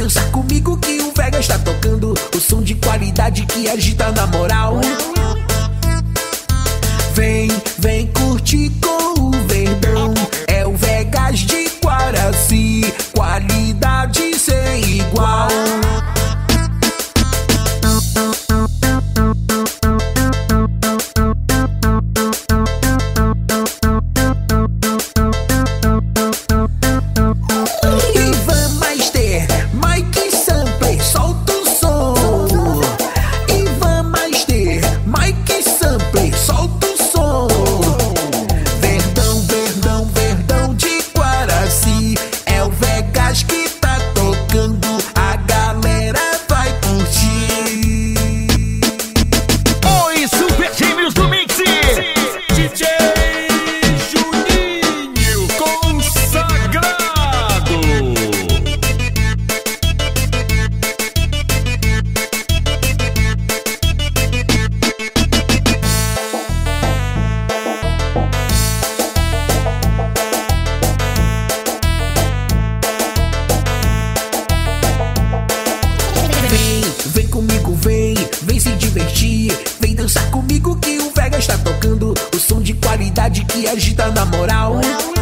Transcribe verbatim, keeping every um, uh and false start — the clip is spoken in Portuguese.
dançar comigo que o Vega está tocando o som de qualidade que agita na moral. Vem, vem curtir com o Verdão, é o Vegas de Guaraci, qualidade sem igual. Ivan Master, Mike Sampler, solta o som. Ivan Master, Mike Sampler, solta o som. Verdão, Verdão, Verdão de Guaraci, é o Vegas que tá tocando, a galera vai curtir. Oi, Super Gêmeos do Mix, D J Juninho Consagrado. Vem, vem comigo, vem, vem se divertir. Vem dançar comigo que o Vega está tocando o som de qualidade que agita na moral.